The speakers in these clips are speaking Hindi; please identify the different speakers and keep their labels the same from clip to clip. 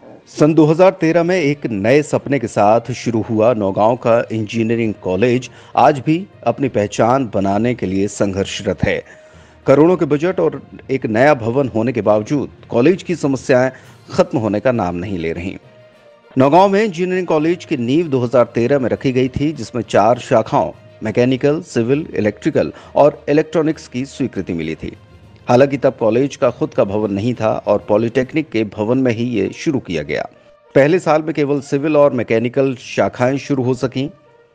Speaker 1: सन 2013 में एक नए सपने के साथ शुरू हुआ नौगांव का इंजीनियरिंग कॉलेज आज भी अपनी पहचान बनाने के लिए संघर्षरत है। करोड़ों के बजट और एक नया भवन होने के बावजूद कॉलेज की समस्याएं खत्म होने का नाम नहीं ले रही। नौगांव में इंजीनियरिंग कॉलेज की नींव 2013 में रखी गई थी, जिसमें 4 शाखाओं मैकेनिकल, सिविल, इलेक्ट्रिकल और इलेक्ट्रॉनिक्स की स्वीकृति मिली थी। हालांकि तब कॉलेज का खुद का भवन नहीं था और पॉलिटेक्निक के भवन में ही ये शुरू किया गया। पहले साल में केवल सिविल और मैकेनिकल शाखाएं शुरू हो सकीं।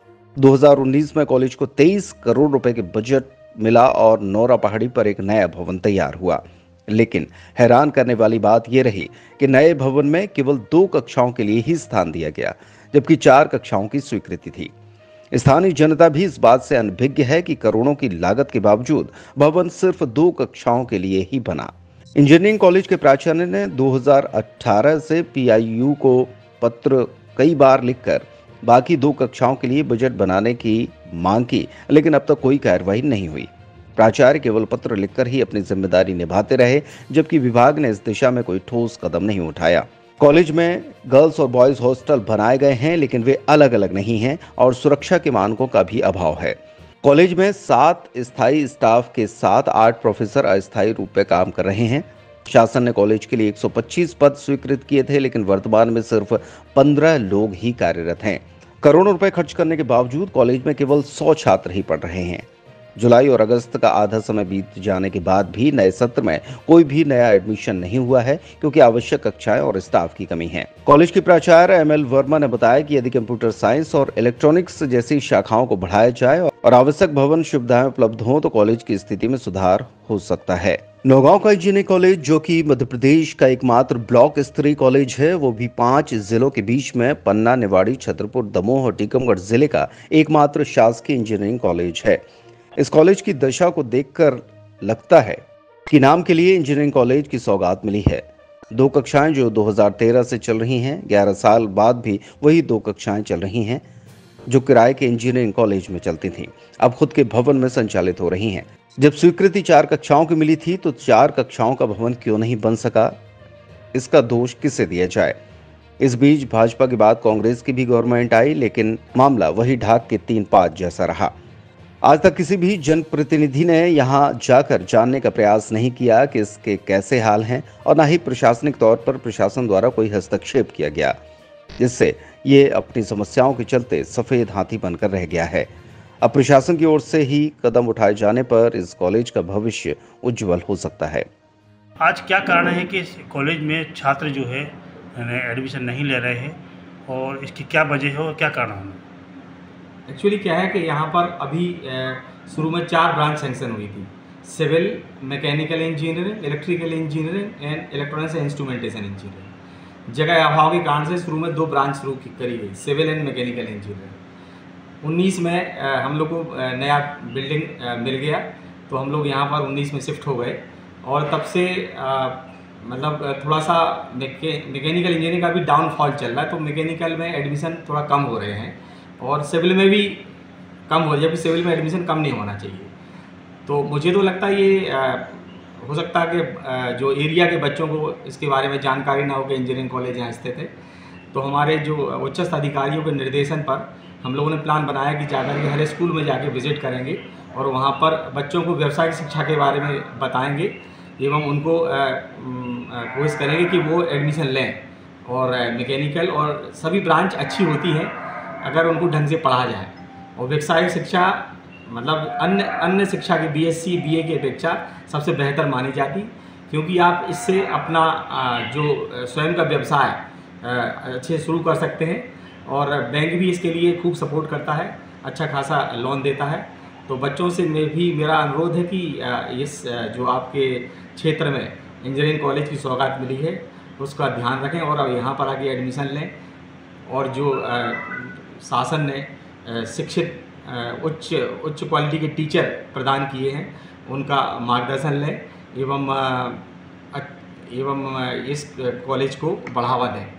Speaker 1: 2019 में कॉलेज को 23 करोड़ रुपए के बजट मिला और नौरा पहाड़ी पर एक नया भवन तैयार हुआ। लेकिन हैरान करने वाली बात यह रही कि नए भवन में केवल 2 कक्षाओं के लिए ही स्थान दिया गया, जबकि 4 कक्षाओं की स्वीकृति थी। स्थानीय जनता भी इस बात से अनभिज्ञ है कि करोड़ों की लागत के बावजूद भवन सिर्फ 2 कक्षाओं के लिए ही बना। इंजीनियरिंग कॉलेज के प्राचार्य ने 2018 से पीआईयू को पत्र कई बार लिखकर बाकी 2 कक्षाओं के लिए बजट बनाने की मांग की, लेकिन अब तक कोई कार्रवाई नहीं हुई। प्राचार्य केवल पत्र लिखकर ही अपनी जिम्मेदारी निभाते रहे, जबकि विभाग ने इस दिशा में कोई ठोस कदम नहीं उठाया। कॉलेज में गर्ल्स और बॉयज हॉस्टल बनाए गए हैं, लेकिन वे अलग अलग नहीं हैं और सुरक्षा के मानकों का भी अभाव है। कॉलेज में 7 स्थायी स्टाफ के साथ 8 प्रोफेसर अस्थायी रूप में काम कर रहे हैं। शासन ने कॉलेज के लिए 125 पद स्वीकृत किए थे, लेकिन वर्तमान में सिर्फ 15 लोग ही कार्यरत हैं। करोड़ों रुपए खर्च करने के बावजूद कॉलेज में केवल 100 छात्र ही पढ़ रहे हैं। जुलाई और अगस्त का आधा समय बीत जाने के बाद भी नए सत्र में कोई भी नया एडमिशन नहीं हुआ है, क्योंकि आवश्यक कक्षाएं और स्टाफ की कमी है। कॉलेज के प्राचार्य एमएल वर्मा ने बताया कि यदि कंप्यूटर साइंस और इलेक्ट्रॉनिक्स जैसी शाखाओं को बढ़ाया जाए और आवश्यक भवन सुविधाएं उपलब्ध हों तो कॉलेज की स्थिति में सुधार हो सकता है। नौगांव का इंजीनियरिंग कॉलेज, जो कि मध्य प्रदेश का एकमात्र ब्लॉक स्तरीय कॉलेज है, वो भी 5 जिलों के बीच में पन्ना, निवाड़ी, छतरपुर, दमोह और टीकमगढ़ जिले का एकमात्र शासकीय इंजीनियरिंग कॉलेज है। इस कॉलेज की दशा को देखकर लगता है कि नाम के लिए इंजीनियरिंग कॉलेज की सौगात मिली है। 2 कक्षाएं जो 2013 से चल रही हैं, 11 साल बाद भी वही 2 कक्षाएं चल रही हैं जो किराए के इंजीनियरिंग कॉलेज में चलती थीं, अब खुद के भवन में संचालित हो रही हैं। जब स्वीकृति 4 कक्षाओं की मिली थी तो 4 कक्षाओं का भवन क्यों नहीं बन सका, इसका दोष किसे दिया जाए। इस बीच भाजपा के बाद कांग्रेस की भी गवर्नमेंट आई, लेकिन मामला वही ढाक के 3 पात जैसा रहा। आज तक किसी भी जनप्रतिनिधि ने यहां जाकर जानने का प्रयास नहीं किया कि इसके कैसे हाल हैं, और न ही प्रशासनिक तौर पर प्रशासन द्वारा कोई हस्तक्षेप किया गया, जिससे ये अपनी समस्याओं के चलते सफेद हाथी बनकर रह गया है। अब प्रशासन की ओर से ही कदम उठाए जाने पर इस कॉलेज का भविष्य उज्जवल हो सकता है।
Speaker 2: आज क्या कारण है कि इस कॉलेज में छात्र जो है एडमिशन नहीं ले रहे हैं, और इसकी क्या वजह है और क्या कारण है?
Speaker 3: एक्चुअली क्या है कि यहाँ पर अभी शुरू में 4 ब्रांच सेंक्शन हुई थी: civil, mechanical engineering, electrical engineering and electronics and instrumentation engineering. जगह अभाव के कारण से शुरू में 2 ब्रांच शुरू करी गई, सिविल एंड मैकेनिकल इंजीनियरिंग। 19 में हम लोग को नया बिल्डिंग मिल गया, तो हम लोग यहाँ पर 19 में शिफ्ट हो गए, और तब से मतलब थोड़ा सा मैकेनिकल इंजीनियरिंग का भी डाउनफॉल चल रहा है, तो मैकेनिकल में एडमिशन थोड़ा कम हो रहे हैं और सिविल में भी कम हो, जबकि सिविल में एडमिशन कम नहीं होना चाहिए। तो मुझे तो लगता है ये हो सकता है कि जो एरिया के बच्चों को इसके बारे में जानकारी ना हो कि इंजीनियरिंग कॉलेज यहाँ स्थित है। तो हमारे जो उच्चस्थ अधिकारियों के निर्देशन पर हम लोगों ने प्लान बनाया कि जाकर के हर स्कूल में जाके विजिट करेंगे और वहाँ पर बच्चों को व्यावसायिक शिक्षा के बारे में बताएंगे एवं उनको कोशिश करेंगे कि वो एडमिशन लें। और मैकेनिकल और सभी ब्रांच अच्छी होती हैं अगर उनको ढंग से पढ़ा जाए, और व्यावसायिक शिक्षा मतलब अन्य शिक्षा की बीएससी बीए की अपेक्षा सबसे बेहतर मानी जाती, क्योंकि आप इससे अपना जो स्वयं का व्यवसाय अच्छे शुरू कर सकते हैं, और बैंक भी इसके लिए खूब सपोर्ट करता है, अच्छा खासा लोन देता है। तो बच्चों से मेरा अनुरोध है कि इस जो आपके क्षेत्र में इंजीनियरिंग कॉलेज की सौगात मिली है उसका ध्यान रखें और यहाँ पर आके एडमिशन लें, और जो शासन ने शिक्षित उच्च क्वालिटी के टीचर प्रदान किए हैं उनका मार्गदर्शन लें एवं इस कॉलेज को बढ़ावा दें।